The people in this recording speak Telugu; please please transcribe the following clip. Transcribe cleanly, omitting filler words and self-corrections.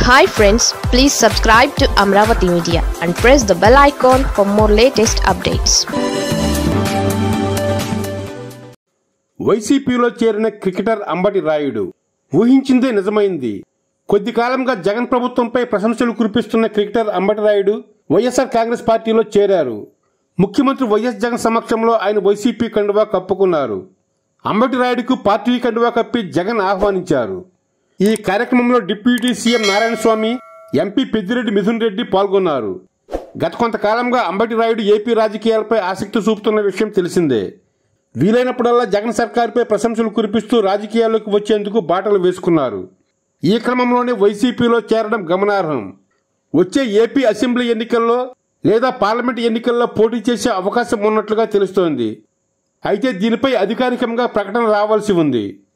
Hi friends, please subscribe to Amravati Media and press the bell icon for more latest updates. వైసీపీలో చేరిన క్రికెటర్ అంబటి రాయుడు ఊహించిందే నిజమైంది. కొద్ది కాలంగా జగన్ ప్రభుత్వంపై ప్రశంసలు కురిపిస్తున్న క్రికెటర్ అంబటి రాయుడు వైఎస్ఆర్ కాంగ్రెస్ పార్టీలో చేరారు. ముఖ్యమంత్రి వైఎస్ జగన్ సమక్షంలో ఆయన వైసీపీ కండువా కప్పుకున్నారు. అంబటి రాయుడుకు పార్టీ కండువా కప్పి జగన్ ఆహ్వానించారు. ఈ కార్యక్రమంలో deputy CM Narayanaswamy, MP Peddireddy Mithun Reddy పాల్గొన్నారు. గత కొంతకాలంగా అంబటి రాయుడు ఏపీ రాజకీయాలపై ఆసక్తి చూపుతున్న విషయం తెలిసిందే. వీలైనప్పుడల్లా జగన్ సర్కారుపై ప్రశంసలు కురిపిస్తూ రాజకీయాల్లోకి వచ్చేందుకు బాటలు వేసుకున్నారు. ఈ క్రమంలోనే వైసీపీలో చేరడం గమనార్హం. వచ్చే ఏపీ అసెంబ్లీ ఎన్నికల్లో లేదా పార్లమెంట్ ఎన్నికల్లో పోటీ చేసే అవకాశం ఉన్నట్లుగా తెలుస్తోంది. అయితే దీనిపై అధికారికంగా ప్రకటన రావాల్సి ఉంది.